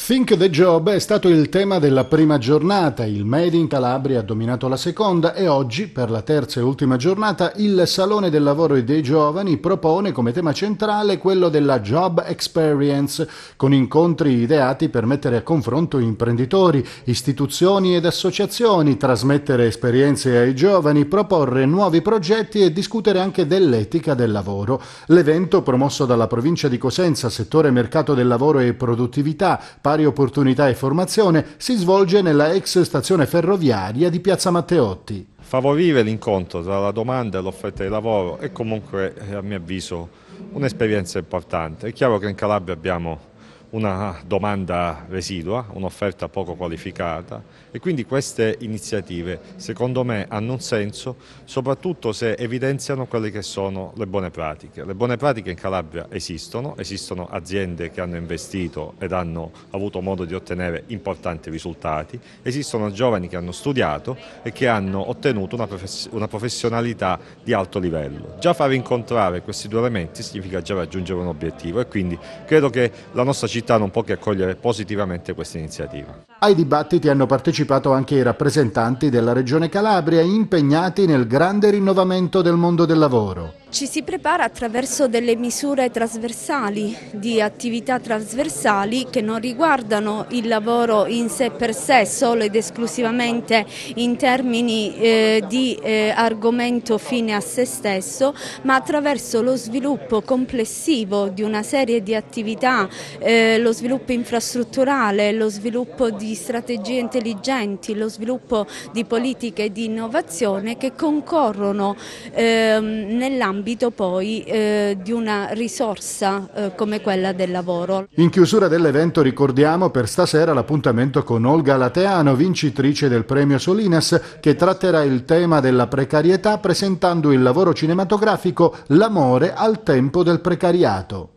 Think the Job è stato il tema della prima giornata, il Made in Calabria ha dominato la seconda e oggi, per la terza e ultima giornata, il Salone del Lavoro e dei Giovani propone come tema centrale quello della Job Experience, con incontri ideati per mettere a confronto imprenditori, istituzioni ed associazioni, trasmettere esperienze ai giovani, proporre nuovi progetti e discutere anche dell'etica del lavoro. L'evento, promosso dalla provincia di Cosenza, settore mercato del lavoro e produttività, pari opportunità e formazione, si svolge nella ex stazione ferroviaria di Piazza Matteotti. Favorire l'incontro tra la domanda e l'offerta di lavoro è comunque, a mio avviso, un'esperienza importante. È chiaro che in Calabria abbiamo una domanda residua, un'offerta poco qualificata e quindi queste iniziative secondo me hanno un senso soprattutto se evidenziano quelle che sono le buone pratiche. Le buone pratiche in Calabria esistono aziende che hanno investito ed hanno avuto modo di ottenere importanti risultati, esistono giovani che hanno studiato e che hanno ottenuto una professionalità di alto livello. Già far incontrare questi due elementi significa già raggiungere un obiettivo e quindi credo che la nostra città non può che accogliere positivamente questa iniziativa. Ai dibattiti hanno partecipato anche i rappresentanti della Regione Calabria impegnati nel grande rinnovamento del mondo del lavoro. Ci si prepara attraverso delle misure trasversali, di attività trasversali che non riguardano il lavoro in sé per sé, solo ed esclusivamente in termini di argomento fine a se stesso, ma attraverso lo sviluppo complessivo di una serie di attività, lo sviluppo infrastrutturale, lo sviluppo di strategie intelligenti, lo sviluppo di politiche di innovazione che concorrono nell'ambito poi di una risorsa come quella del lavoro. In chiusura dell'evento ricordiamo per stasera l'appuntamento con Olga Lateano, vincitrice del premio Solinas, che tratterà il tema della precarietà presentando il lavoro cinematografico L'amore al tempo del precariato.